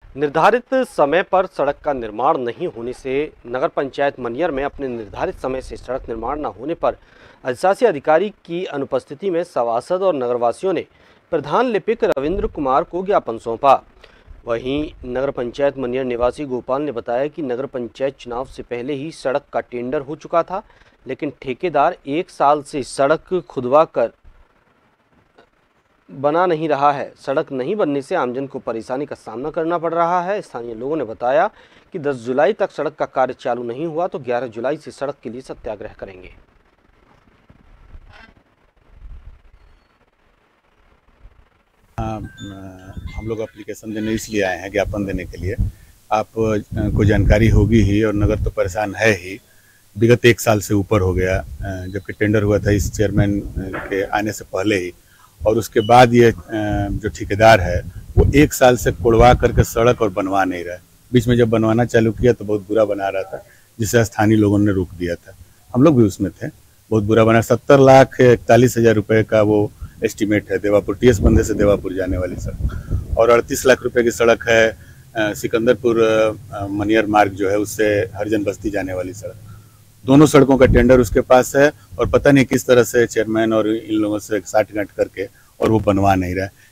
निर्धारित समय पर सड़क का निर्माण नहीं होने से नगर पंचायत मनियर में अपने निर्धारित समय से सड़क निर्माण न होने पर अधिशासी अधिकारी की अनुपस्थिति में सभासद और नगरवासियों ने प्रधान लिपिक रविंद्र कुमार को ज्ञापन सौंपा। वहीं नगर पंचायत मनियर निवासी गोपाल ने बताया कि नगर पंचायत चुनाव से पहले ही सड़क का टेंडर हो चुका था, लेकिन ठेकेदार 1 साल से सड़क खुदवा कर बना नहीं रहा है। सड़क नहीं बनने से आमजन को परेशानी का सामना करना पड़ रहा है। स्थानीय लोगों ने बताया कि 10 जुलाई तक सड़क का कार्य चालू नहीं हुआ तो 11 जुलाई से सड़क के लिए सत्याग्रह करेंगे। हम लोग एप्लीकेशन देने इसलिए आए हैं, ज्ञापन देने के लिए। आप को जानकारी होगी ही, और नगर तो परेशान है ही। विगत 1 साल से ऊपर हो गया जबकि टेंडर हुआ था इस चेयरमैन के आने से पहले ही, और उसके बाद ये जो ठेकेदार है वो 1 साल से कोड़वा करके सड़क और बनवा नहीं रहा है। बीच में जब बनवाना चालू किया तो बहुत बुरा बना रहा था, जिसे स्थानीय लोगों ने रोक दिया था। हम लोग भी उसमें थे। बहुत बुरा बना। 70,41,000 रुपए का वो एस्टीमेट है देवापुर टीएस बंदे से देवापुर जाने वाली सड़क, और 38 लाख रुपए की सड़क है सिकंदरपुर मनियर मार्ग जो है उससे हरिजन बस्ती जाने वाली सड़क। दोनों सड़कों का टेंडर उसके पास है, और पता नहीं किस तरह से चेयरमैन और इन लोगों से साठगांठ करके और वो बनवा नहीं रहा है।